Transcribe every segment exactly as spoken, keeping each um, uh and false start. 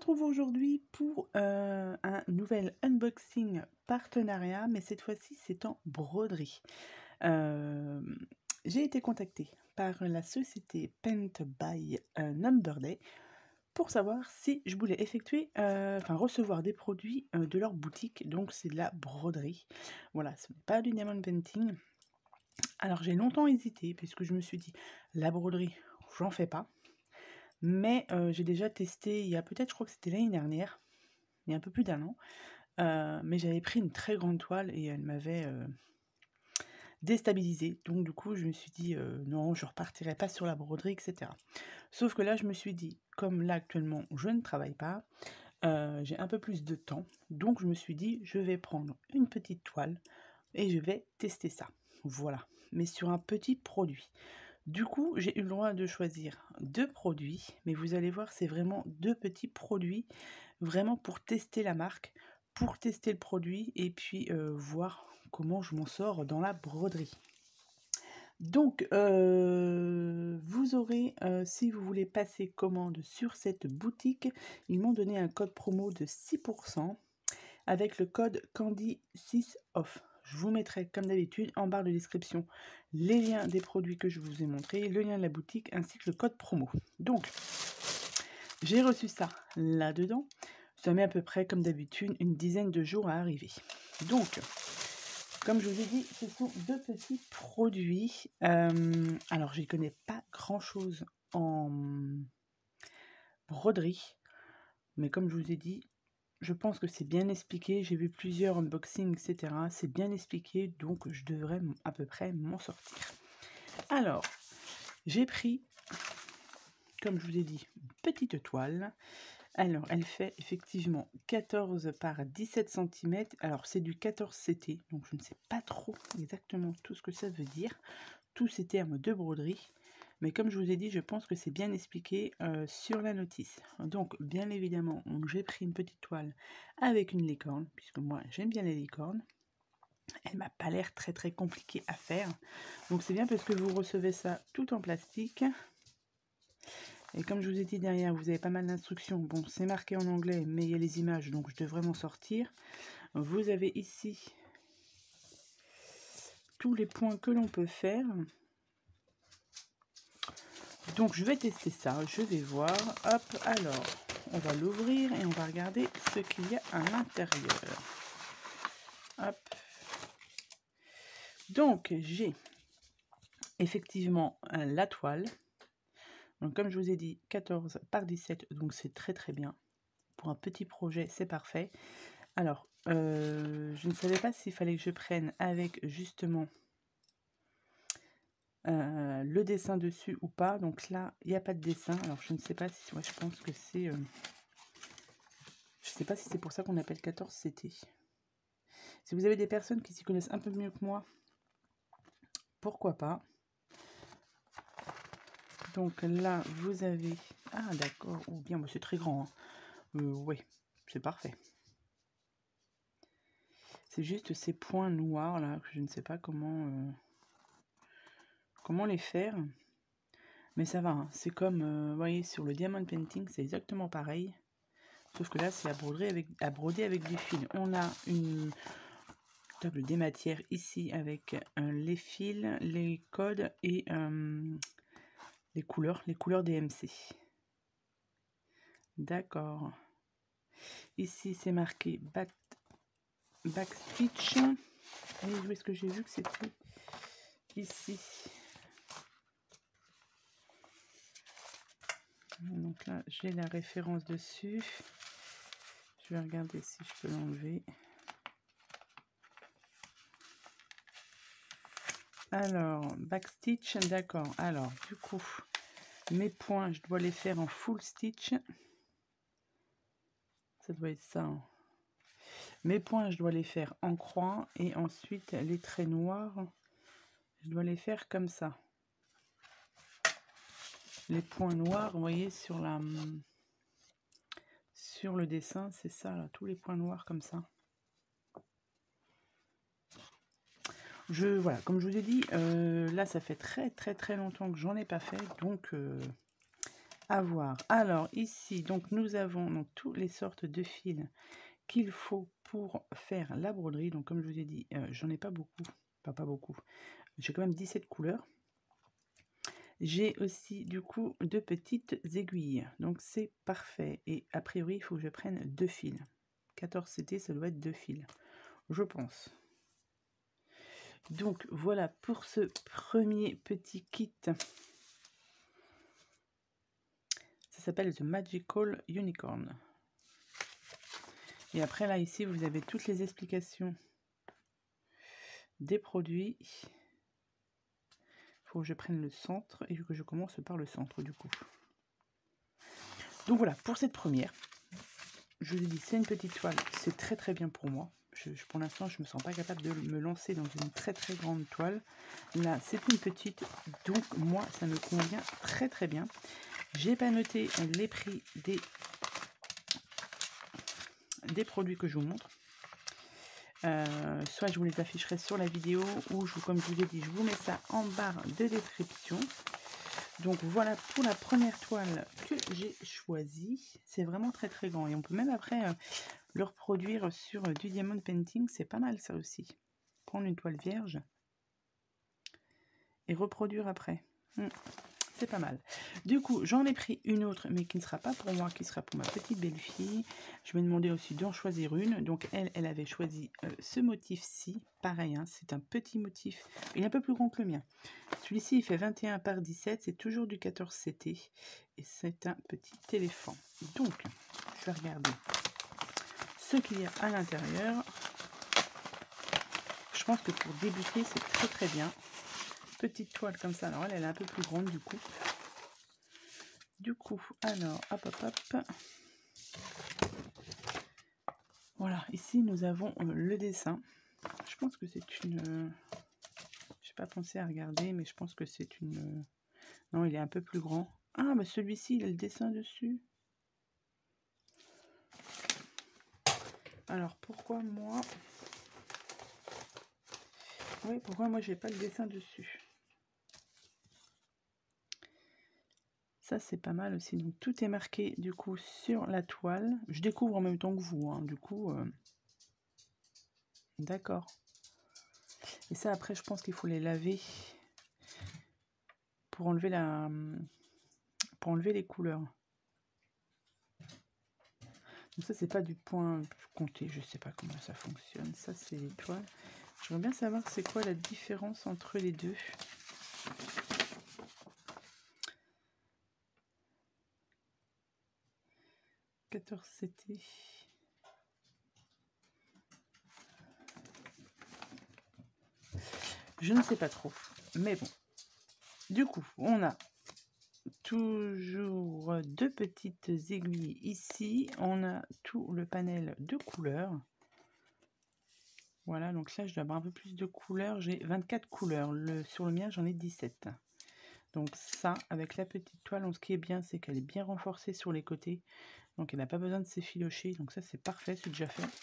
retrouve aujourd'hui pour euh, un nouvel unboxing partenariat, mais cette fois-ci c'est en broderie. Euh, j'ai été contactée par la société Paint by euh, Number Day pour savoir si je voulais effectuer, euh, enfin recevoir des produits euh, de leur boutique, donc c'est de la broderie. Voilà, ce n'est pas du diamond painting. Alors j'ai longtemps hésité puisque je me suis dit, la broderie, j'en fais pas. Mais euh, j'ai déjà testé il y a peut-être, je crois que c'était l'année dernière, il y a un peu plus d'un an. Euh, mais j'avais pris une très grande toile et elle m'avait euh, déstabilisée. Donc du coup, je me suis dit, euh, non, je repartirai pas sur la broderie, et cetera. Sauf que là, je me suis dit, comme là actuellement, je ne travaille pas, euh, j'ai un peu plus de temps. Donc je me suis dit, je vais prendre une petite toile et je vais tester ça. Voilà, mais sur un petit produit. Du coup, j'ai eu le droit de choisir deux produits, mais vous allez voir, c'est vraiment deux petits produits, vraiment pour tester la marque, pour tester le produit et puis euh, voir comment je m'en sors dans la broderie. Donc, euh, vous aurez, euh, si vous voulez passer commande sur cette boutique, ils m'ont donné un code promo de six pour cent avec le code Candy six off. Je vous mettrai, comme d'habitude, en barre de description les liens des produits que je vous ai montrés, le lien de la boutique ainsi que le code promo. Donc, j'ai reçu ça là-dedans. Ça met à peu près, comme d'habitude, une dizaine de jours à arriver. Donc, comme je vous ai dit, ce sont deux petits produits. Euh, alors, je n'y connais pas grand-chose en broderie. Mais comme je vous ai dit, je pense que c'est bien expliqué, j'ai vu plusieurs unboxings, et cetera. C'est bien expliqué, donc je devrais à peu près m'en sortir. Alors, j'ai pris, comme je vous ai dit, une petite toile. Alors, elle fait effectivement quatorze par dix-sept centimètres. Alors, c'est du quatorze C T, donc je ne sais pas trop exactement tout ce que ça veut dire. Tous ces termes de broderie. Mais comme je vous ai dit, je pense que c'est bien expliqué euh, sur la notice. Donc, bien évidemment, j'ai pris une petite toile avec une licorne, puisque moi, j'aime bien les licornes. Elle m'a pas l'air très très compliquée à faire. Donc, c'est bien parce que vous recevez ça tout en plastique. Et comme je vous ai dit derrière, vous avez pas mal d'instructions. Bon, c'est marqué en anglais, mais il y a les images, donc je devrais m'en sortir. Vous avez ici tous les points que l'on peut faire. Donc je vais tester ça, je vais voir. Hop, alors, on va l'ouvrir et on va regarder ce qu'il y a à l'intérieur. Hop. Donc j'ai effectivement la toile. Donc comme je vous ai dit, quatorze par dix-sept, donc c'est très très bien. Pour un petit projet, c'est parfait. Alors, euh, je ne savais pas s'il fallait que je prenne avec justement Euh, le dessin dessus ou pas. Donc là, il n'y a pas de dessin. Alors je ne sais pas si... Ouais, je pense que c'est... Euh, je ne sais pas si c'est pour ça qu'on appelle quatorze C T. Si vous avez des personnes qui s'y connaissent un peu mieux que moi, pourquoi pas. Donc là, vous avez... Ah d'accord, ou bien, bah, c'est très grand. Hein. Euh, oui, c'est parfait. C'est juste ces points noirs là, que je ne sais pas comment... Euh, comment les faire. Mais ça va, hein. C'est comme, euh, vous voyez, sur le diamond painting, c'est exactement pareil. Sauf que là, c'est à broder avec, à broder avec du fil. On a une table des matières ici avec euh, les fils, les codes et euh, les couleurs, les couleurs des M C. D'accord. Ici, c'est marqué back, back stitch. Et où est-ce que j'ai vu que c'était ici? Donc là, j'ai la référence dessus. Je vais regarder si je peux l'enlever. Alors, backstitch, d'accord. Alors, du coup, mes points, je dois les faire en full stitch. Ça doit être ça. Hein. Mes points, je dois les faire en croix. Et ensuite, les traits noirs, je dois les faire comme ça. Les points noirs, vous voyez, sur la... Sur le dessin, c'est ça, là, tous les points noirs comme ça. Je, voilà, comme je vous ai dit, euh, là, ça fait très, très, très longtemps que j'en ai pas fait. Donc, euh, à voir. Alors ici, donc nous avons donc toutes les sortes de fils qu'il faut pour faire la broderie. Donc comme je vous ai dit, euh, j'en ai pas beaucoup, pas pas beaucoup. J'ai quand même dix-sept couleurs. J'ai aussi du coup deux petites aiguilles, donc c'est parfait. Et a priori, il faut que je prenne deux fils. quatorze C T, ça doit être deux fils, je pense. Donc voilà pour ce premier petit kit. Ça s'appelle The Magical Unicorn. Et après là, ici, vous avez toutes les explications des produits. Il faut que je prenne le centre et que je commence par le centre du coup. Donc voilà, pour cette première, je vous ai dit, c'est une petite toile, c'est très très bien pour moi. Je, je, pour l'instant, je ne me sens pas capable de me lancer dans une très très grande toile. Là, c'est une petite, donc moi, ça me convient très très bien. J'ai pas noté les prix des, des produits que je vous montre. Euh, soit je vous les afficherai sur la vidéo, ou je, comme je vous ai dit, je vous mets ça en barre de description. Donc voilà pour la première toile que j'ai choisie. C'est vraiment très très grand. Et on peut même après euh, le reproduire sur euh, du diamond painting. C'est pas mal ça aussi. Prendre une toile vierge et reproduire après. Hum, c'est pas mal. Du coup, j'en ai pris une autre, mais qui ne sera pas pour moi, qui sera pour ma petite belle-fille. Je vais demander aussi d'en choisir une. Donc elle, elle avait choisi euh, ce motif-ci. Pareil, hein, c'est un petit motif. Il est un peu plus grand que le mien. Celui-ci, il fait vingt et un par dix-sept. C'est toujours du quatorze C T. Et c'est un petit éléphant. Donc, je vais regarder ce qu'il y a à l'intérieur. Je pense que pour débuter, c'est très très bien. Petite toile comme ça. Alors elle, elle est un peu plus grande du coup. Du coup, alors, hop, hop, hop. Voilà, ici nous avons le dessin. Je pense que c'est une... Je n'ai pas pensé à regarder, mais je pense que c'est une... Non, il est un peu plus grand. Ah, bah celui-ci, il a le dessin dessus. Alors, pourquoi moi... Oui, pourquoi moi, j'ai pas le dessin dessus? Ça, c'est pas mal aussi. Donc, tout est marqué, du coup, sur la toile. Je découvre en même temps que vous, hein, du coup... Euh... D'accord. Et ça, après, je pense qu'il faut les laver pour enlever la... pour enlever les couleurs. Donc ça, c'est pas du point compté. Je sais pas comment ça fonctionne. Ça, c'est les toiles. J'aimerais bien savoir c'est quoi la différence entre les deux. quatorze C T. Je ne sais pas trop. Mais bon. Du coup, on a toujours deux petites aiguilles ici. On a tout le panel de couleurs. Voilà, donc là, je dois avoir un peu plus de couleurs. J'ai vingt-quatre couleurs. Le, sur le mien, j'en ai dix-sept. Donc ça, avec la petite toile, ce qui est bien, c'est qu'elle est bien renforcée sur les côtés. Donc elle n'a pas besoin de s'effilocher. Donc ça, c'est parfait, c'est déjà fait.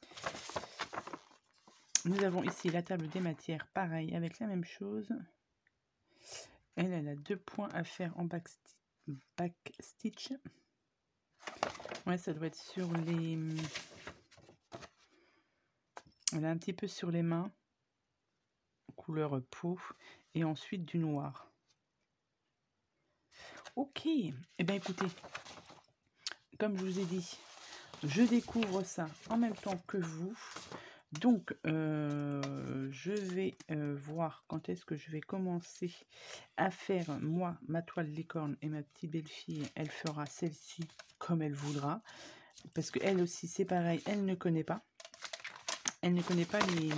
Nous avons ici la table des matières, pareil, avec la même chose. Elle, elle a deux points à faire en back, back stitch. Ouais, ça doit être sur les... Elle a un petit peu sur les mains. Couleur peau. Et ensuite du noir. Ok. Eh bien, écoutez, comme je vous ai dit, je découvre ça en même temps que vous. Donc, euh, je vais euh, voir quand est-ce que je vais commencer à faire, moi, ma toile licorne, et ma petite belle-fille, elle fera celle-ci comme elle voudra. Parce qu'elle aussi, c'est pareil, elle ne connaît pas. Elle ne connaît pas les,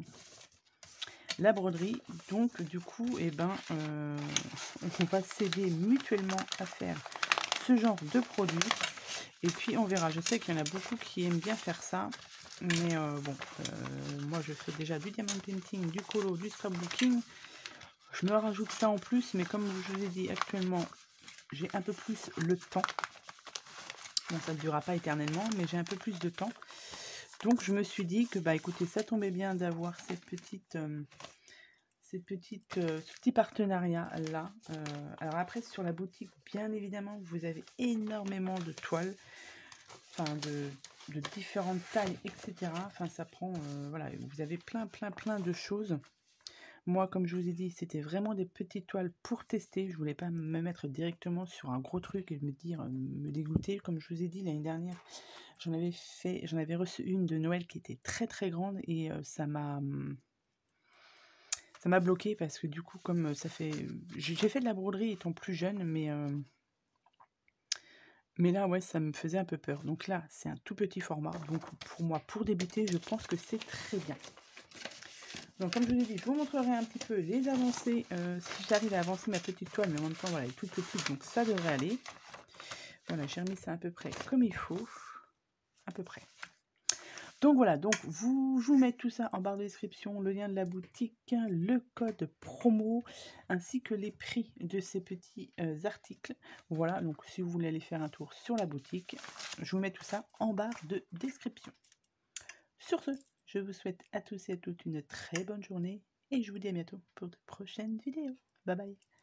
la broderie. Donc, du coup, eh ben, euh, on va s'aider mutuellement à faire ce genre de produit. Et puis, on verra. Je sais qu'il y en a beaucoup qui aiment bien faire ça. Mais euh, bon, euh, moi je fais déjà du diamond painting, du colo, du scrapbooking. Je me rajoute ça en plus, mais comme je vous ai dit actuellement, j'ai un peu plus le temps. Bon, ça ne durera pas éternellement, mais j'ai un peu plus de temps. Donc je me suis dit que, bah écoutez, ça tombait bien d'avoir cette petite, euh, cette petite, euh, ce petit partenariat-là. Euh, alors après, sur la boutique, bien évidemment, vous avez énormément de toiles, enfin de, de différentes tailles, et cetera. Enfin, ça prend, euh, voilà, vous avez plein, plein, plein de choses. Moi, comme je vous ai dit, c'était vraiment des petites toiles pour tester. Je voulais pas me mettre directement sur un gros truc et me dire, euh, me dégoûter. Comme je vous ai dit l'année dernière, j'en avais fait, j'en avais reçu une de Noël qui était très très grande et euh, ça m'a, hum, ça m'a bloqué parce que du coup, comme euh, ça fait, j'ai j'ai fait de la broderie étant plus jeune, mais euh, mais là, ouais, ça me faisait un peu peur. Donc là, c'est un tout petit format. Donc pour moi, pour débuter, je pense que c'est très bien. Donc comme je vous ai dit, je vous montrerai un petit peu les avancées, euh, si j'arrive à avancer ma petite toile, mais en même temps, voilà, elle est toute petite, donc ça devrait aller. Voilà, j'ai remis ça à peu près comme il faut, à peu près. Donc voilà, donc vous, je vous mets tout ça en barre de description, le lien de la boutique, le code promo, ainsi que les prix de ces petits euh, articles. Voilà, donc si vous voulez aller faire un tour sur la boutique, je vous mets tout ça en barre de description. Sur ce, je vous souhaite à tous et à toutes une très bonne journée et je vous dis à bientôt pour de prochaines vidéos. Bye bye.